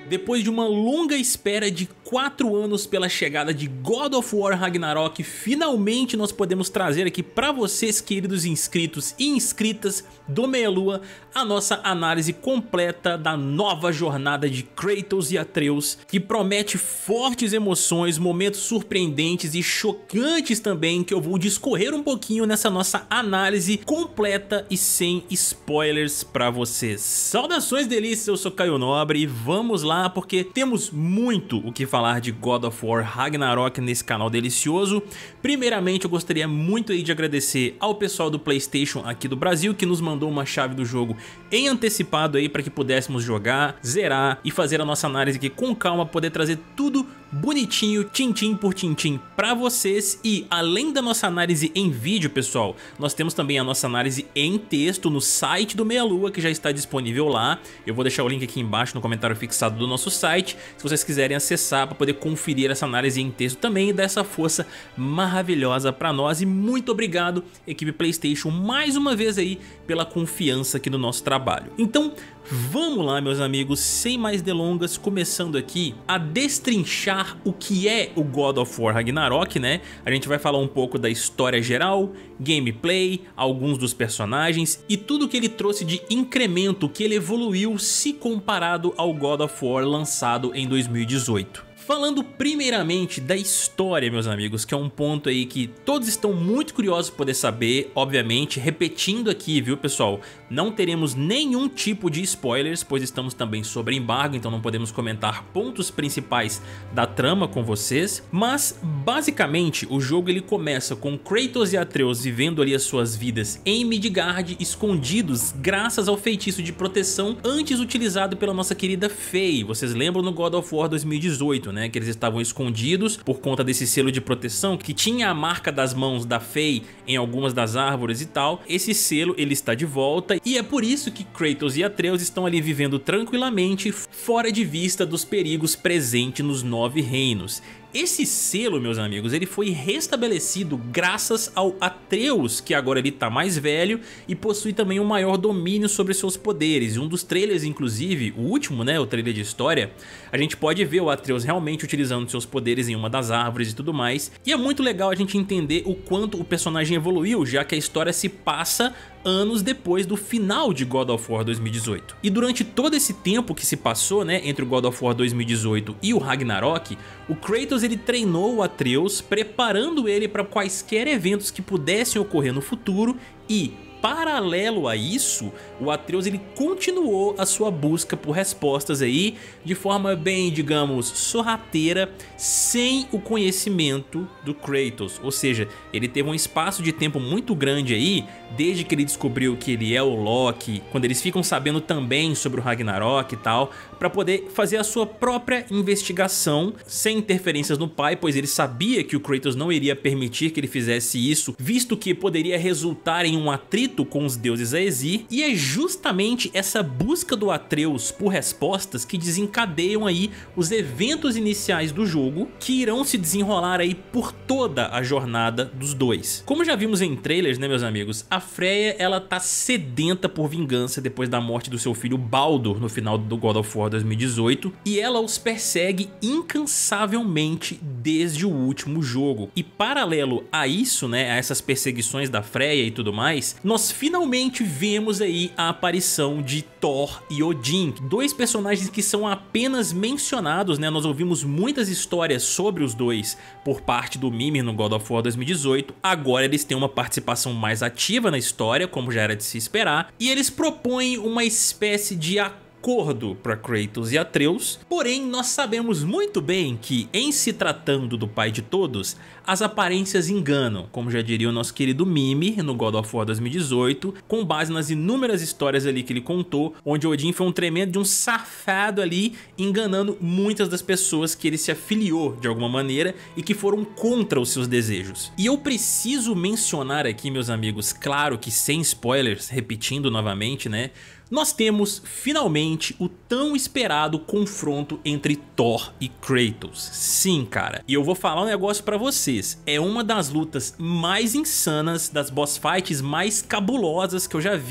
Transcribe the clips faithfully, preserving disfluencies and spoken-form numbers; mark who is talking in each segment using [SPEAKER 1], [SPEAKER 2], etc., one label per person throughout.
[SPEAKER 1] Depois de uma longa espera de quatro anos pela chegada de God of War Ragnarok, finalmente nós podemos trazer aqui para vocês, queridos inscritos e inscritas do Meia Lua, a nossa análise completa da nova jornada de Kratos e Atreus, que promete fortes emoções, momentos surpreendentes e chocantes também, que eu vou discorrer um pouquinho nessa nossa análise completa e sem spoilers para vocês. Saudações delícias, eu sou Caio Nobre e vamos lá, porque temos muito o que falar de God of War Ragnarok nesse canal delicioso. Primeiramente, eu gostaria muito aí de agradecer ao pessoal do PlayStation aqui do Brasil, que nos mandou uma chave do jogo em antecipado aí para que pudéssemos jogar, zerar e fazer a nossa análise aqui com calma, poder trazer tudo bonitinho, tintim por tintim pra vocês. E além da nossa análise em vídeo, pessoal, nós temos também a nossa análise em texto no site do Meia Lua, que já está disponível lá. Eu vou deixar o link aqui embaixo no comentário fixado do nosso site, se vocês quiserem acessar para poder conferir essa análise em texto também e dar essa força maravilhosa pra nós. E muito obrigado, equipe PlayStation, mais uma vez aí pela confiança aqui no nosso trabalho. Então vamos lá, meus amigos, sem mais delongas, começando aqui a destrinchar o que é o God of War Ragnarok, né? A gente vai falar um pouco da história geral, gameplay, alguns dos personagens e tudo que ele trouxe de incremento, que ele evoluiu se comparado ao God of War lançado em dois mil e dezoito. Falando primeiramente da história, meus amigos, que é um ponto aí que todos estão muito curiosos por poder saber, obviamente, repetindo aqui, viu, pessoal? Não teremos nenhum tipo de spoilers, pois estamos também sob embargo, então não podemos comentar pontos principais da trama com vocês, mas basicamente o jogo ele começa com Kratos e Atreus vivendo ali as suas vidas em Midgard, escondidos graças ao feitiço de proteção antes utilizado pela nossa querida Faye. Vocês lembram no God of War dois mil e dezoito, né? Né, que eles estavam escondidos por conta desse selo de proteção que tinha a marca das mãos da Faye em algumas das árvores e tal. Esse selo ele está de volta e é por isso que Kratos e Atreus estão ali vivendo tranquilamente, fora de vista dos perigos presentes nos Nove Reinos. Esse selo, meus amigos, ele foi restabelecido graças ao Atreus, que agora ele tá mais velho e possui também um maior domínio sobre seus poderes. E um dos trailers, inclusive, o último, né, o trailer de história, a gente pode ver o Atreus realmente utilizando seus poderes em uma das árvores e tudo mais. E é muito legal a gente entender o quanto o personagem evoluiu, já que a história se passa anos depois do final de God of War dois mil e dezoito. E durante todo esse tempo que se passou, né, entre o God of War dois mil e dezoito e o Ragnarok, o Kratos ele treinou o Atreus, preparando ele para quaisquer eventos que pudessem ocorrer no futuro. E paralelo a isso, o Atreus ele continuou a sua busca por respostas aí de forma bem, digamos, sorrateira, sem o conhecimento do Kratos. Ou seja, ele teve um espaço de tempo muito grande aí, desde que ele descobriu que ele é o Loki, quando eles ficam sabendo também sobre o Ragnarok e tal, para poder fazer a sua própria investigação, sem interferências no pai, pois ele sabia que o Kratos não iria permitir que ele fizesse isso, visto que poderia resultar em um atrito com os deuses Aesir. E é justamente essa busca do Atreus por respostas que desencadeiam aí os eventos iniciais do jogo, que irão se desenrolar aí por toda a jornada dos dois. Como já vimos em trailers, né, meus amigos, a Freya ela tá sedenta por vingança depois da morte do seu filho Baldur no final do God of War dois mil e dezoito, e ela os persegue incansavelmente desde o último jogo. E paralelo a isso, né, a essas perseguições da Freya e tudo mais, nós finalmente vemos aí a aparição de Thor e Odin, dois personagens que são apenas mencionados, né? Nós ouvimos muitas histórias sobre os dois por parte do Mimir no God of War dois mil e dezoito, agora eles têm uma participação mais ativa na história, como já era de se esperar, e eles propõem uma espécie de acordo acordo para Kratos e Atreus. Porém, nós sabemos muito bem que, em se tratando do pai de todos, as aparências enganam, como já diria o nosso querido Mimir no God of War dois mil e dezoito, com base nas inúmeras histórias ali que ele contou, onde Odin foi um tremendo de um safado ali, enganando muitas das pessoas que ele se afiliou de alguma maneira e que foram contra os seus desejos. E eu preciso mencionar aqui, meus amigos, claro que sem spoilers, repetindo novamente, né, nós temos finalmente o tão esperado confronto entre Thor e Kratos. Sim, cara, e eu vou falar um negócio pra vocês, é uma das lutas mais insanas, das boss fights mais cabulosas que eu já vi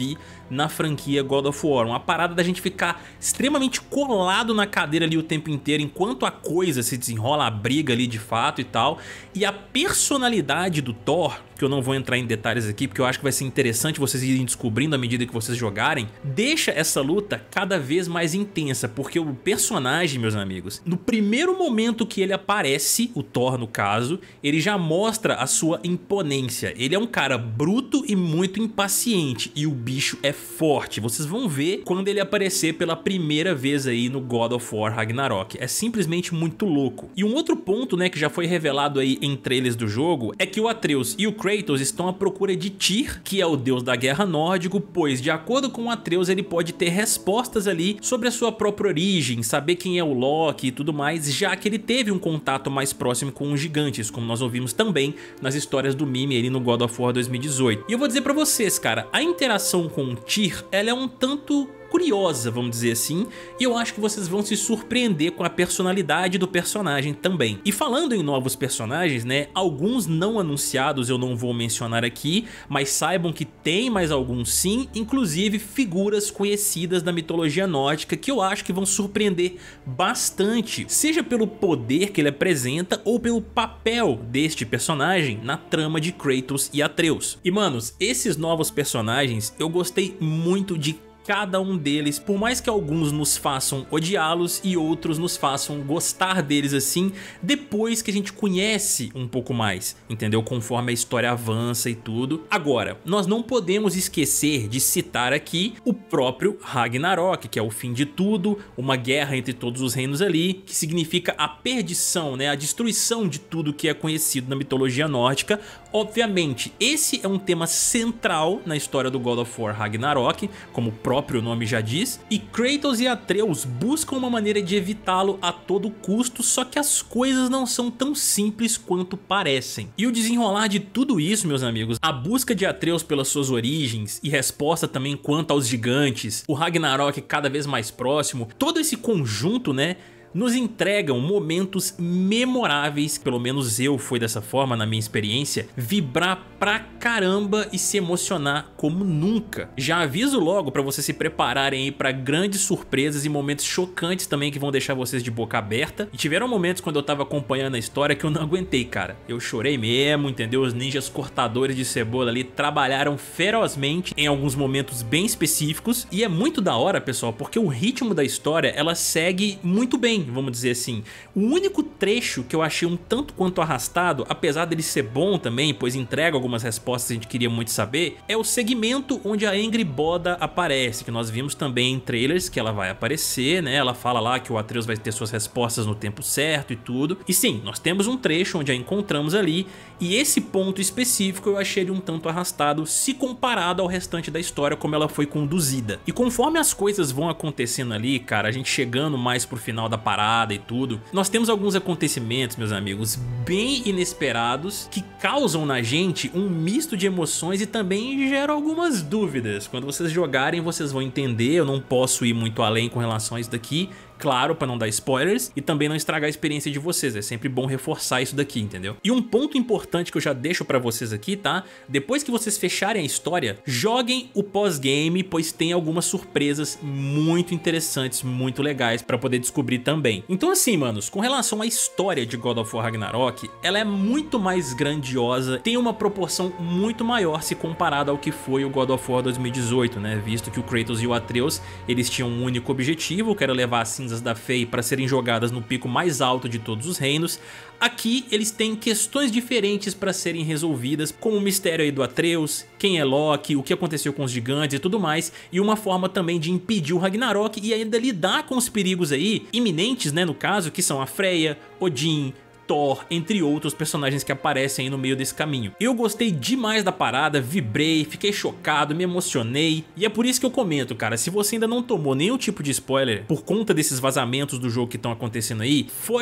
[SPEAKER 1] na franquia God of War. Uma parada da gente ficar extremamente colado na cadeira ali o tempo inteiro, enquanto a coisa se desenrola, a briga ali de fato e tal. E a personalidade do Thor, que eu não vou entrar em detalhes aqui, porque eu acho que vai ser interessante vocês irem descobrindo à medida que vocês jogarem, deixa essa luta cada vez mais intensa, porque o personagem, meus amigos, no primeiro momento que ele aparece, o Thor no caso, ele já mostra a sua imponência. Ele é um cara bruto e muito impaciente, e o bicho é forte. Vocês vão ver quando ele aparecer pela primeira vez aí no God of War Ragnarok. É simplesmente muito louco. E um outro ponto, né, que já foi revelado aí em trailers do jogo, é que o Atreus e o Kratos estão à procura de Tyr, que é o deus da guerra nórdico, pois de acordo com o Atreus ele pode ter respostas ali sobre a sua própria origem, saber quem é o Loki e tudo mais, já que ele teve um contato mais próximo com os gigantes, como nós ouvimos também nas histórias do Mime ali no God of War dois mil e dezoito. E eu vou dizer pra vocês, cara, a interação com o Tyr, ela é um tanto curiosa, vamos dizer assim, e eu acho que vocês vão se surpreender com a personalidade do personagem também. E falando em novos personagens, né, alguns não anunciados eu não vou mencionar aqui, mas saibam que tem mais alguns sim, inclusive figuras conhecidas da mitologia nórdica que eu acho que vão surpreender bastante, seja pelo poder que ele apresenta ou pelo papel deste personagem na trama de Kratos e Atreus. E manos, esses novos personagens eu gostei muito de cada um deles, por mais que alguns nos façam odiá-los e outros nos façam gostar deles assim, depois que a gente conhece um pouco mais, entendeu? Conforme a história avança e tudo. Agora, nós não podemos esquecer de citar aqui o próprio Ragnarok, que é o fim de tudo, uma guerra entre todos os reinos ali, que significa a perdição, né? A destruição de tudo que é conhecido na mitologia nórdica. Obviamente, esse é um tema central na história do God of War Ragnarok, como o próprio nome já diz, e Kratos e Atreus buscam uma maneira de evitá-lo a todo custo, só que as coisas não são tão simples quanto parecem. E o desenrolar de tudo isso, meus amigos, a busca de Atreus pelas suas origens e resposta também quanto aos gigantes, o Ragnarok cada vez mais próximo, todo esse conjunto, né, nos entregam momentos memoráveis, pelo menos eu fui dessa forma na minha experiência, vibrar pra caramba e se emocionar como nunca. Já aviso logo pra vocês se prepararem aí pra grandes surpresas e momentos chocantes também que vão deixar vocês de boca aberta. E tiveram momentos quando eu tava acompanhando a história que eu não aguentei, cara. Eu chorei mesmo, entendeu? Os ninjas cortadores de cebola ali trabalharam ferozmente em alguns momentos bem específicos. E é muito da hora, pessoal, porque o ritmo da história, ela segue muito bem, vamos dizer assim. O único trecho que eu achei um tanto quanto arrastado, apesar dele ser bom também, pois entrega algumas respostas que a gente queria muito saber, é o segmento onde a Angry Boda aparece, que nós vimos também em trailers que ela vai aparecer, né? Ela fala lá que o Atreus vai ter suas respostas no tempo certo e tudo. E sim, nós temos um trecho onde a encontramos ali, e esse ponto específico eu achei ele um tanto arrastado se comparado ao restante da história, como ela foi conduzida. E conforme as coisas vão acontecendo ali, cara, a gente chegando mais pro final da parada e tudo, nós temos alguns acontecimentos, meus amigos, bem inesperados, que causam na gente um misto de emoções e também geram algumas dúvidas. Quando vocês jogarem, vocês vão entender. Eu não posso ir muito além com relação a isso daqui, claro, para não dar spoilers e também não estragar a experiência de vocês. É sempre bom reforçar isso daqui, entendeu? E um ponto importante que eu já deixo para vocês aqui, tá? Depois que vocês fecharem a história, joguem o pós-game, pois tem algumas surpresas muito interessantes, muito legais para poder descobrir também. Então assim, manos, com relação à história de God of War Ragnarok, ela é muito mais grandiosa, tem uma proporção muito maior se comparado ao que foi o God of War dois mil e dezoito, né? Visto que o Kratos e o Atreus, eles tinham um único objetivo, que era levar assim da Fei para serem jogadas no pico mais alto de todos os reinos. Aqui eles têm questões diferentes para serem resolvidas, como o mistério aí do Atreus, quem é Loki, o que aconteceu com os gigantes e tudo mais, e uma forma também de impedir o Ragnarok e ainda lidar com os perigos aí iminentes, né, no caso, que são a Freya, Odin, Thor, entre outros personagens que aparecem aí no meio desse caminho. Eu gostei demais da parada, vibrei, fiquei chocado, me emocionei, e é por isso que eu comento, cara, se você ainda não tomou nenhum tipo de spoiler por conta desses vazamentos do jogo que estão acontecendo aí, foge de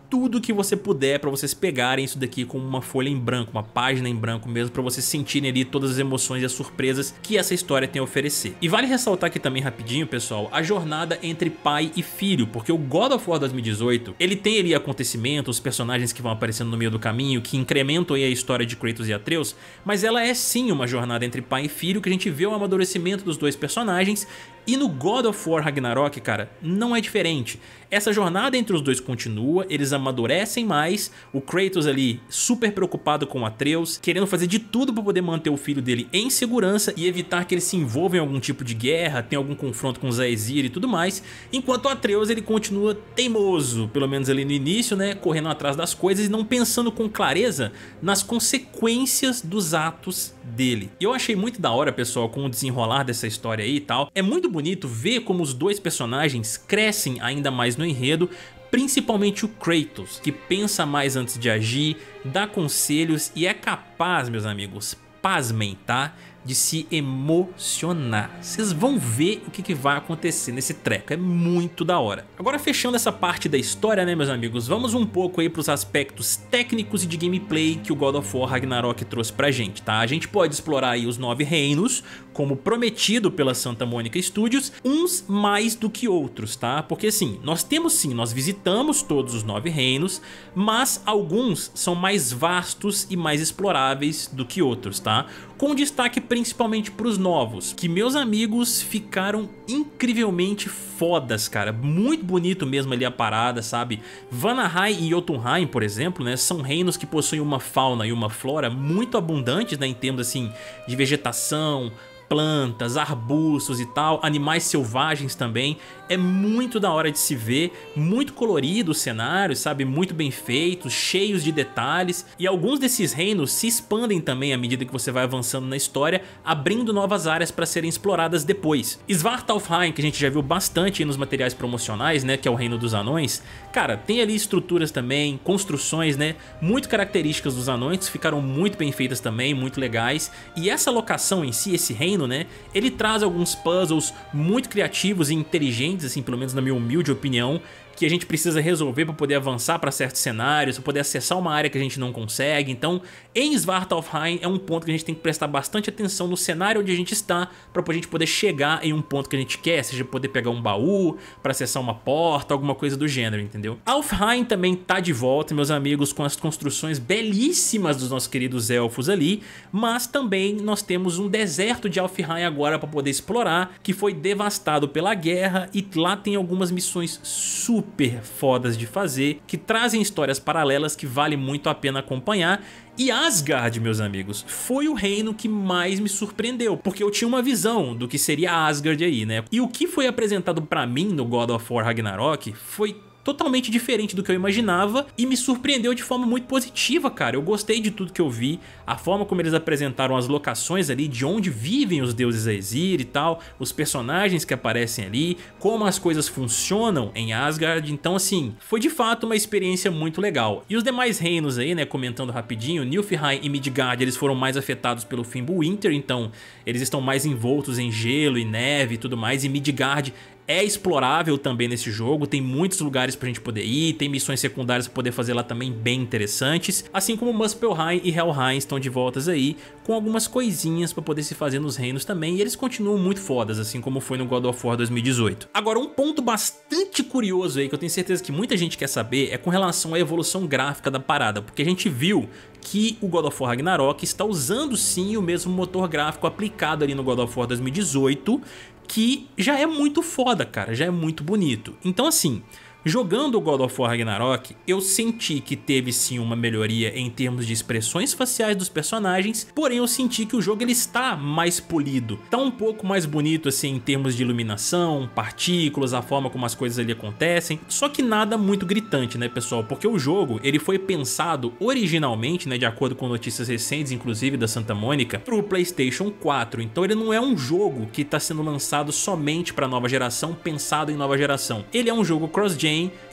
[SPEAKER 1] tudo que você puder pra vocês pegarem isso daqui como uma folha em branco, uma página em branco mesmo, pra vocês sentirem ali todas as emoções e as surpresas que essa história tem a oferecer. E vale ressaltar aqui também rapidinho, pessoal, a jornada entre pai e filho, porque o God of War dois mil e dezoito, ele tem ali acontecimentos, personagens que vão aparecendo no meio do caminho, que incrementam aí a história de Kratos e Atreus, mas ela é sim uma jornada entre pai e filho, que a gente vê o amadurecimento dos dois personagens. E no God of War Ragnarok, cara, não é diferente. Essa jornada entre os dois continua, eles amadurecem mais, o Kratos ali super preocupado com o Atreus, querendo fazer de tudo para poder manter o filho dele em segurança e evitar que ele se envolva em algum tipo de guerra, tenha algum confronto com os Aesir e tudo mais, enquanto o Atreus ele continua teimoso, pelo menos ali no início, né, correndo atrás das coisas e não pensando com clareza nas consequências dos atos dele. E eu achei muito da hora, pessoal, com o desenrolar dessa história aí e tal. É muito bonito ver como os dois personagens crescem ainda mais no enredo, principalmente o Kratos, que pensa mais antes de agir, dá conselhos e é capaz, meus amigos, pasmem, tá? De se emocionar. Vocês vão ver o que, que vai acontecer nesse treco, é muito da hora. Agora, fechando essa parte da história, né, meus amigos, vamos um pouco aí pros aspectos técnicos e de gameplay que o God of War Ragnarok trouxe pra gente, tá? A gente pode explorar aí os nove reinos, como prometido pela Santa Mônica Studios, uns mais do que outros, tá? Porque assim, nós temos sim, nós visitamos todos os nove reinos, mas alguns são mais vastos e mais exploráveis do que outros, tá? Com destaque principalmente para os novos, que, meus amigos, ficaram incrivelmente fodas, cara. Muito bonito mesmo ali a parada, sabe? Vanaheim e Jotunheim, por exemplo, né, são reinos que possuem uma fauna e uma flora muito abundantes, né, em termos assim de vegetação, plantas, arbustos e tal, animais selvagens também. É muito da hora de se ver, muito colorido os cenários, sabe, muito bem feitos, cheios de detalhes, e alguns desses reinos se expandem também à medida que você vai avançando na história, abrindo novas áreas para serem exploradas depois. Svartalfheim, que a gente já viu bastante nos materiais promocionais, né, que é o reino dos anões, cara, tem ali estruturas também, construções, né, muito características dos anões, ficaram muito bem feitas também, muito legais, e essa locação em si, esse reino, né, ele traz alguns puzzles muito criativos e inteligentes, assim, pelo menos na minha humilde opinião, que a gente precisa resolver para poder avançar para certos cenários, para poder acessar uma área que a gente não consegue. Então, em Svartalfheim é um ponto que a gente tem que prestar bastante atenção no cenário onde a gente está, para a gente poder chegar em um ponto que a gente quer, seja poder pegar um baú, para acessar uma porta, alguma coisa do gênero, entendeu? Alfheim também tá de volta, meus amigos, com as construções belíssimas dos nossos queridos elfos ali, mas também nós temos um deserto de Alfheim agora para poder explorar, que foi devastado pela guerra, e lá tem algumas missões super super fodas de fazer, que trazem histórias paralelas que vale muito a pena acompanhar. E Asgard, meus amigos, foi o reino que mais me surpreendeu, porque eu tinha uma visão do que seria Asgard aí, né? E o que foi apresentado pra mim no God of War Ragnarok foi totalmente diferente do que eu imaginava e me surpreendeu de forma muito positiva, cara. Eu gostei de tudo que eu vi, a forma como eles apresentaram as locações ali, de onde vivem os deuses Aesir e tal, os personagens que aparecem ali, como as coisas funcionam em Asgard. Então assim, foi de fato uma experiência muito legal. E os demais reinos aí, né, comentando rapidinho, Nilfheim e Midgard, eles foram mais afetados pelo Fimbulwinter, então eles estão mais envoltos em gelo e neve e tudo mais, e Midgard é explorável também nesse jogo, tem muitos lugares pra gente poder ir, tem missões secundárias pra poder fazer lá também bem interessantes, assim como Muspelheim e Helheim estão de voltas aí, com algumas coisinhas pra poder se fazer nos reinos também, e eles continuam muito fodas, assim como foi no God of War dois mil e dezoito. Agora, um ponto bastante curioso aí, que eu tenho certeza que muita gente quer saber, é com relação à evolução gráfica da parada, porque a gente viu que o God of War Ragnarok está usando sim o mesmo motor gráfico aplicado ali no God of War dois mil e dezoito, que já é muito foda, cara, já é muito bonito. Então assim, jogando o God of War Ragnarok, eu senti que teve sim uma melhoria em termos de expressões faciais dos personagens, porém eu senti que o jogo ele está mais polido, tá um pouco mais bonito assim em termos de iluminação, partículas, a forma como as coisas ali acontecem, só que nada muito gritante, né, pessoal, porque o jogo ele foi pensado originalmente, né, de acordo com notícias recentes, inclusive da Santa Mônica, para o PlayStation quatro, então ele não é um jogo que está sendo lançado somente para nova geração, pensado em nova geração, ele é um jogo cross-gen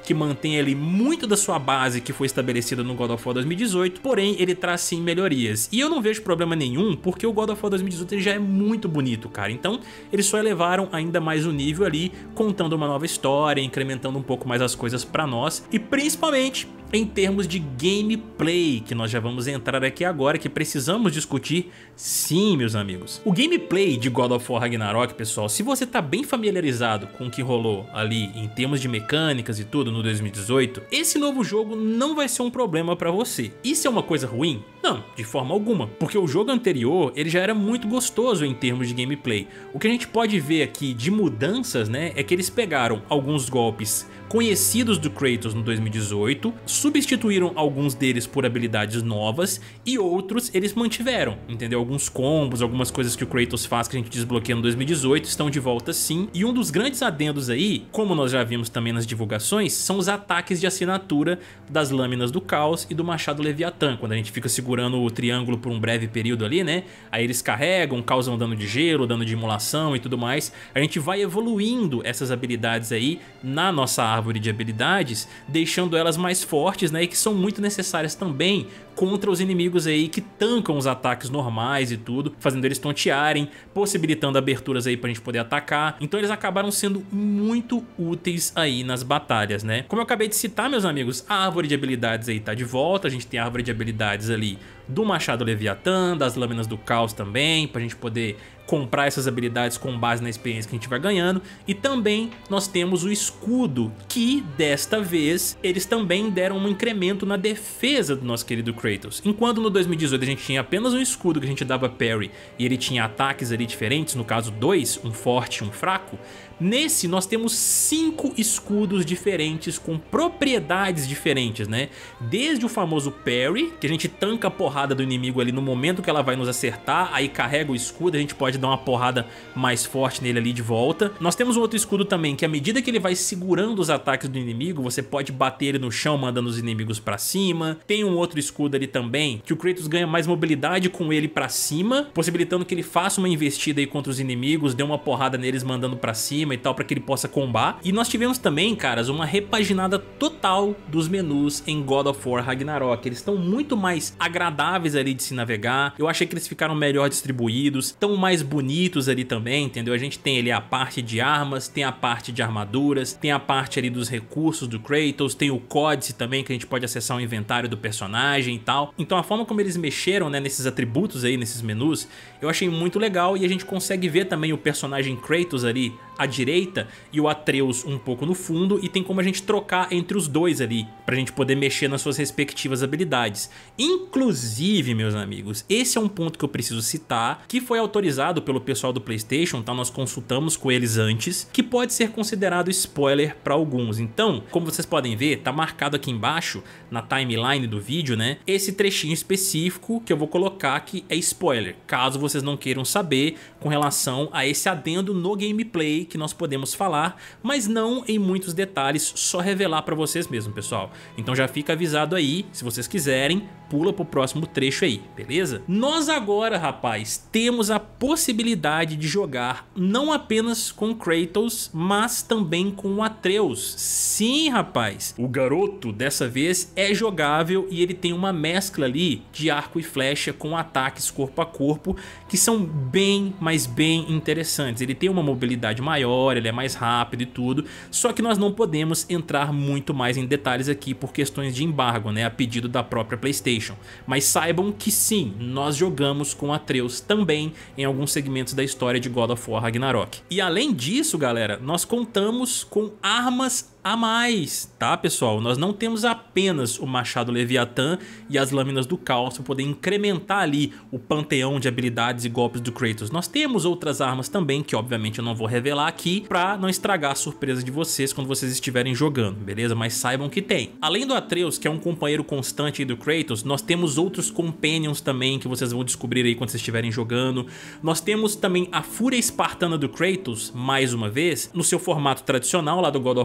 [SPEAKER 1] que mantém ali muito da sua base que foi estabelecida no God of War dois mil e dezoito, porém ele traz sim melhorias. E eu não vejo problema nenhum, porque o God of War dois mil e dezoito ele já é muito bonito, cara. Então eles só elevaram ainda mais o nível ali, contando uma nova história, incrementando um pouco mais as coisas pra nós, e principalmente em termos de gameplay, que nós já vamos entrar aqui agora, que precisamos discutir sim, meus amigos. O gameplay de God of War Ragnarok, pessoal, se você tá bem familiarizado com o que rolou ali em termos de mecânicas e tudo no dois mil e dezoito, esse novo jogo não vai ser um problema pra você. Isso é uma coisa ruim? Não, de forma alguma, porque o jogo anterior ele já era muito gostoso em termos de gameplay. O que a gente pode ver aqui de mudanças, né, é que eles pegaram alguns golpes conhecidos do Kratos no dois mil e dezoito, substituíram alguns deles por habilidades novas e outros eles mantiveram, entendeu? Alguns combos, algumas coisas que o Kratos faz que a gente desbloqueia no dois mil e dezoito estão de volta sim. E um dos grandes adendos aí, como nós já vimos também nas divulgações, são os ataques de assinatura das lâminas do caos e do machado Leviatã, quando a gente fica segurando o triângulo por um breve período ali, né? Aí eles carregam, causam dano de gelo, dano de imolação e tudo mais. A gente vai evoluindo essas habilidades aí na nossa árvore de habilidades, deixando elas mais fortes, né, e que são muito necessárias também contra os inimigos aí que tancam os ataques normais e tudo, fazendo eles tontearem, possibilitando aberturas aí pra gente poder atacar. Então eles acabaram sendo muito úteis aí nas batalhas, né? Como eu acabei de citar, meus amigos, a árvore de habilidades aí tá de volta, a gente tem a árvore de habilidades ali do machado Leviatã, das lâminas do caos também, pra gente poder comprar essas habilidades com base na experiência que a gente vai ganhando. E também nós temos o escudo, que desta vez eles também deram um incremento na defesa do nosso querido Kratos. Enquanto no dois mil e dezoito a gente tinha apenas um escudo que a gente dava parry e ele tinha ataques ali diferentes, no caso dois, um forte e um fraco, nesse nós temos cinco escudos diferentes com propriedades diferentes, né? Desde o famoso parry, que a gente tanca a porrada do inimigo ali no momento que ela vai nos acertar, aí carrega o escudo, a gente pode dar uma porrada mais forte nele ali de volta. Nós temos um outro escudo também, que à medida que ele vai segurando os ataques do inimigo, você pode bater ele no chão mandando os inimigos pra cima. Tem um outro escudo ali também, que o Kratos ganha mais mobilidade com ele pra cima, possibilitando que ele faça uma investida aí contra os inimigos, dê uma porrada neles mandando pra cima e tal, para que ele possa combar. E nós tivemos também, caras, uma repaginada total dos menus em God of War Ragnarok. Eles estão muito mais agradáveis ali de se navegar. Eu achei que eles ficaram melhor distribuídos, estão mais bonitos ali também, entendeu? A gente tem ali a parte de armas, tem a parte de armaduras, tem a parte ali dos recursos do Kratos, tem o códice também, que a gente pode acessar o inventário do personagem e tal. Então a forma como eles mexeram, né, nesses atributos aí, nesses menus, eu achei muito legal. E a gente consegue ver também o personagem Kratos ali à direita e o Atreus um pouco no fundo, e tem como a gente trocar entre os dois ali, pra gente poder mexer nas suas respectivas habilidades. Inclusive, meus amigos, esse é um ponto que eu preciso citar, que foi autorizado pelo pessoal do PlayStation, tá? Nós consultamos com eles antes, que pode ser considerado spoiler pra alguns. Então, como vocês podem ver, tá marcado aqui embaixo, na timeline do vídeo, né, esse trechinho específico que eu vou colocar que é spoiler, caso vocês não queiram saber com relação a esse adendo no gameplay que nós podemos falar, mas não em muitos detalhes, só revelar pra vocês mesmo, pessoal. Então já fica avisado aí, se vocês quiserem, pula pro próximo trecho aí, beleza? Nós agora, rapaz, temos a possibilidade de jogar não apenas com Kratos, mas também com o Atreus. Sim, rapaz, o garoto dessa vez é jogável e ele tem uma mescla ali de arco e flecha com ataques corpo a corpo que são bem, mas bem interessantes. Ele tem uma mobilidade maior, ele é mais rápido e tudo, só que nós não podemos entrar muito mais em detalhes aqui por questões de embargo, né, a pedido da própria PlayStation. Mas saibam que sim, nós jogamos com Atreus também em alguns segmentos da história de God of War Ragnarok. E além disso, galera, nós contamos com armas a mais, tá, pessoal? Nós não temos apenas o machado Leviatã e as lâminas do caos para poder incrementar ali o panteão de habilidades e golpes do Kratos. Nós temos outras armas também, que obviamente eu não vou revelar aqui para não estragar a surpresa de vocês quando vocês estiverem jogando, beleza? Mas saibam que tem. Além do Atreus, que é um companheiro constante do Kratos, nós temos outros companions também que vocês vão descobrir aí quando vocês estiverem jogando. Nós temos também a Fúria Espartana do Kratos, mais uma vez, no seu formato tradicional lá do God of War dois mil e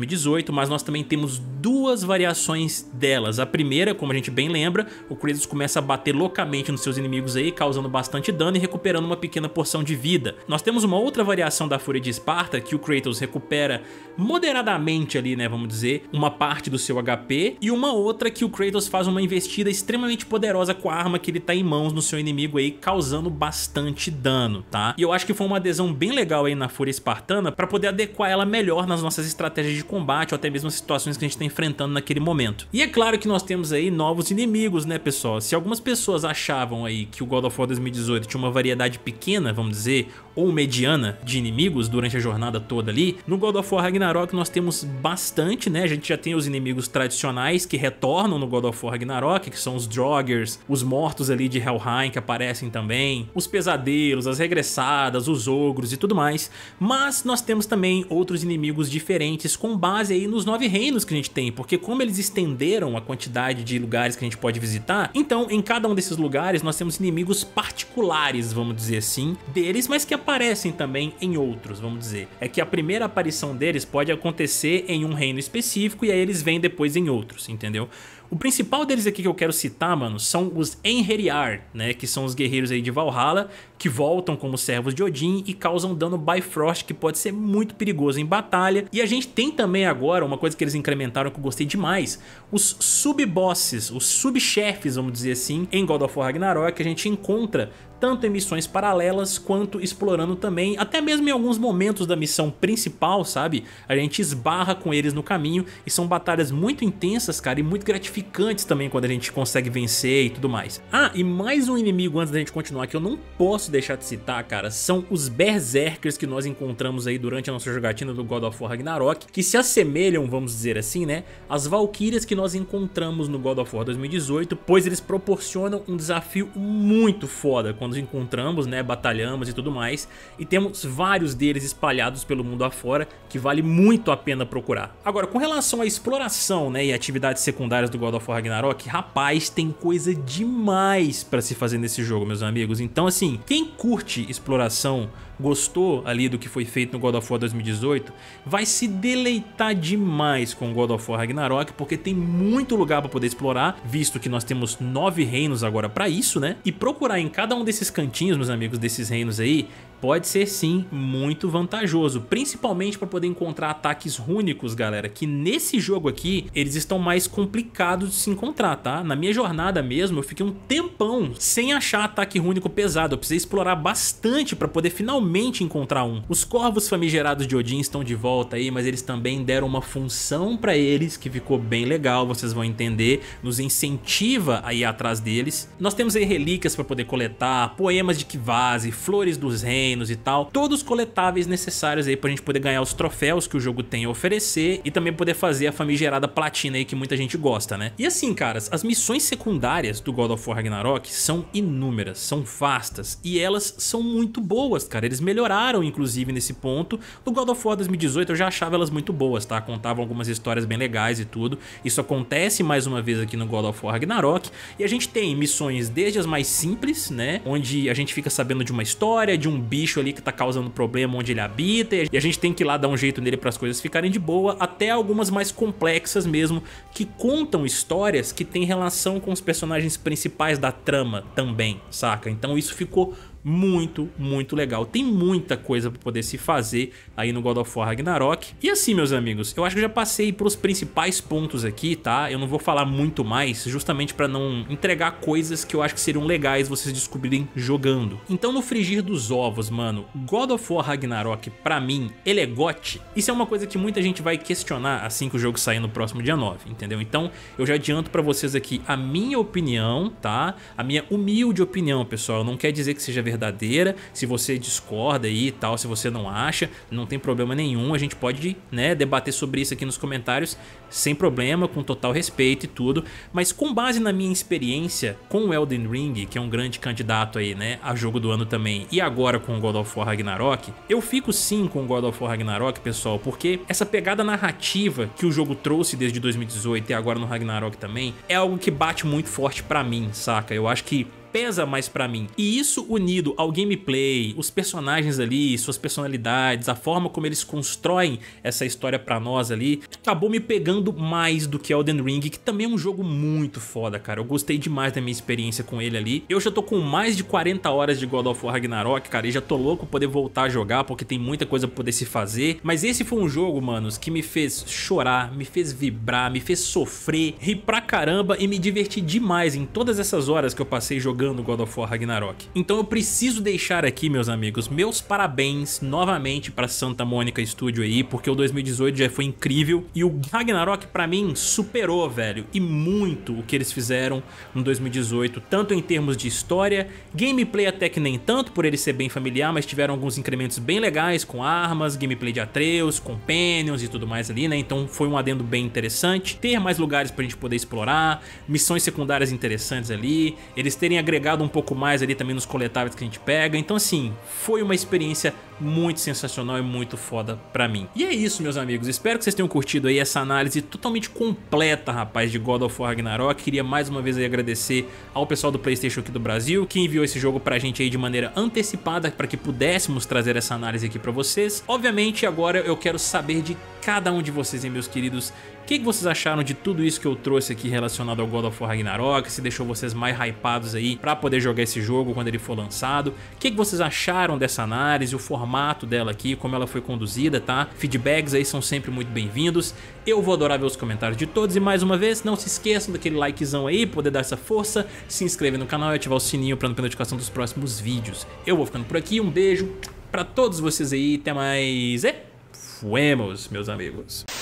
[SPEAKER 1] dezoito, mas nós também temos duas variações delas. A primeira, como a gente bem lembra, o Kratos começa a bater loucamente nos seus inimigos aí, causando bastante dano e recuperando uma pequena porção de vida. Nós temos uma outra variação da Fúria de Esparta, que o Kratos recupera moderadamente ali, né, vamos dizer, uma parte do seu H P, e uma outra que o Kratos faz uma investida extremamente poderosa com a arma que ele tá em mãos no seu inimigo aí, causando bastante dano, tá? E eu acho que foi uma adesão bem legal aí na Fúria Espartana pra poder adequar ela melhor nas nossas estratégias de combate ou até mesmo as situações que a gente tá enfrentando naquele momento. E é claro que nós temos aí novos inimigos, né, pessoal? Se algumas pessoas achavam aí que o God of War dois mil e dezoito tinha uma variedade pequena, vamos dizer, ou mediana de inimigos durante a jornada toda ali, no God of War Ragnarok nós temos bastante, né? A gente já tem os inimigos tradicionais que retornam no God of War Ragnarok, que são os Draugrs, os mortos ali de Helheim que aparecem também, os pesadelos, as regressadas, os ogros e tudo mais, mas nós temos também outros inimigos diferentes com base aí nos nove reinos que a gente tem, porque como eles estenderam a quantidade de lugares que a gente pode visitar, então em cada um desses lugares nós temos inimigos particulares, vamos dizer assim, deles, mas que aparecem também em outros, vamos dizer. É que a primeira aparição deles pode acontecer em um reino específico e aí eles vêm depois em outros, entendeu? O principal deles aqui que eu quero citar, mano, são os Einherjar, né, que são os guerreiros aí de Valhalla, que voltam como servos de Odin e causam dano Bifrost, que pode ser muito perigoso em batalha. E a gente tem também agora uma coisa que eles incrementaram que eu gostei demais, os sub-bosses, os subchefes, vamos dizer assim, em God of War Ragnarok, que a gente encontra tanto em missões paralelas quanto explorando também, até mesmo em alguns momentos da missão principal, sabe? A gente esbarra com eles no caminho e são batalhas muito intensas, cara, e muito gratificantes também quando a gente consegue vencer e tudo mais. Ah, e mais um inimigo antes da gente continuar que eu não posso deixar de citar, cara, são os Berserkers que nós encontramos aí durante a nossa jogatina do God of War Ragnarok, que se assemelham, vamos dizer assim, né, às Valkyrias que nós encontramos no God of War dois mil e dezoito, pois eles proporcionam um desafio muito foda quando nos encontramos, né, batalhamos e tudo mais, e temos vários deles espalhados pelo mundo afora que vale muito a pena procurar. Agora, com relação à exploração, né, e atividades secundárias do God of War Ragnarok, rapaz, tem coisa demais pra se fazer nesse jogo, meus amigos. Então assim, quem curte exploração, gostou ali do que foi feito no God of War dois mil e dezoito, vai se deleitar demais com o God of War Ragnarok, porque tem muito lugar para poder explorar, visto que nós temos nove reinos agora para isso, né? E procurar em cada um desses cantinhos, meus amigos, desses reinos aí, pode ser sim muito vantajoso, principalmente para poder encontrar ataques rúnicos, galera, que nesse jogo aqui eles estão mais complicados de se encontrar, tá? Na minha jornada mesmo eu fiquei um tempão sem achar ataque rúnico pesado, eu precisei explorar bastante para poder finalmente encontrar um. Os corvos famigerados de Odin estão de volta aí, mas eles também deram uma função para eles que ficou bem legal, vocês vão entender, nos incentiva a ir atrás deles. Nós temos aí relíquias para poder coletar, poemas de Kivase, flores dos reinos e tal, todos coletáveis necessários aí pra gente poder ganhar os troféus que o jogo tem a oferecer e também poder fazer a famigerada platina aí que muita gente gosta, né? E assim, caras, as missões secundárias do God of War Ragnarok são inúmeras, são vastas e elas são muito boas, cara. Eles melhoraram inclusive nesse ponto. No God of War dois mil e dezoito eu já achava elas muito boas, tá? Contavam algumas histórias bem legais e tudo. Isso acontece mais uma vez aqui no God of War Ragnarok e a gente tem missões desde as mais simples, né? Onde a gente fica sabendo de uma história, de um bicho ali que tá causando problema onde ele habita e a gente tem que ir lá dar um jeito nele para as coisas ficarem de boa, até algumas mais complexas mesmo, que contam histórias que tem relação com os personagens principais da trama também, saca? Então isso ficou muito, muito legal. Tem muita coisa para poder se fazer aí no God of War Ragnarok. E assim, meus amigos, eu acho que eu já passei pelos principais pontos aqui, tá? Eu não vou falar muito mais, justamente para não entregar coisas que eu acho que seriam legais vocês descobrirem jogando. Então no frigir dos ovos, mano, God of War Ragnarok, pra mim, ele é G O T. Isso é uma coisa que muita gente vai questionar assim que o jogo sair no próximo dia nove, entendeu? Então eu já adianto pra vocês aqui a minha opinião, tá? A minha humilde opinião, pessoal. Não quer dizer que seja verdadeira, se você discorda aí e tal, se você não acha, não tem problema nenhum, a gente pode, né, debater sobre isso aqui nos comentários sem problema, com total respeito e tudo, mas com base na minha experiência com o Elden Ring, que é um grande candidato aí, né, a jogo do ano também, e agora com o God of War Ragnarok, eu fico sim com o God of War Ragnarok, pessoal, porque essa pegada narrativa que o jogo trouxe desde dois mil e dezoito e agora no Ragnarok também, é algo que bate muito forte pra mim, saca? Eu acho que pesa mais pra mim. E isso unido ao gameplay, os personagens ali, suas personalidades, a forma como eles constroem essa história pra nós ali, acabou me pegando mais do que Elden Ring, que também é um jogo muito foda, cara. Eu gostei demais da minha experiência com ele ali. Eu já tô com mais de quarenta horas de God of War Ragnarok, cara, e já tô louco pra poder voltar a jogar, porque tem muita coisa pra poder se fazer. Mas esse foi um jogo, manos, que me fez chorar, me fez vibrar, me fez sofrer, rir pra caramba e me divertir demais em todas essas horas que eu passei jogando God of War Ragnarok. Então eu preciso deixar aqui, meus amigos, meus parabéns novamente pra Santa Mônica Studio aí, porque o dois mil e dezoito já foi incrível e o Ragnarok pra mim superou, velho, e muito o que eles fizeram no dois mil e dezoito, tanto em termos de história, gameplay até que nem tanto, por ele ser bem familiar, mas tiveram alguns incrementos bem legais com armas, gameplay de Atreus, companions e tudo mais ali, né? Então foi um adendo bem interessante, ter mais lugares pra gente poder explorar, missões secundárias interessantes ali, eles terem agregado um pouco mais ali também nos coletáveis que a gente pega. Então assim, foi uma experiência muito sensacional e muito foda pra mim. E é isso, meus amigos, espero que vocês tenham curtido aí essa análise totalmente completa, rapaz, de God of War Ragnarok. Queria mais uma vez aí agradecer ao pessoal do PlayStation aqui do Brasil, que enviou esse jogo pra gente aí de maneira antecipada, pra que pudéssemos trazer essa análise aqui pra vocês. Obviamente agora eu quero saber de cada um de vocês, hein, meus queridos, o que, que vocês acharam de tudo isso que eu trouxe aqui relacionado ao God of War Ragnarok, se deixou vocês mais hypados aí pra poder jogar esse jogo quando ele for lançado, o que, que vocês acharam dessa análise, o formato dela aqui, como ela foi conduzida, tá? Feedbacks aí são sempre muito bem-vindos, eu vou adorar ver os comentários de todos e mais uma vez, não se esqueçam daquele likezão aí, poder dar essa força, se inscrever no canal e ativar o sininho pra não perder notificação dos próximos vídeos. Eu vou ficando por aqui, um beijo pra todos vocês aí, até mais e fuemos, meus amigos.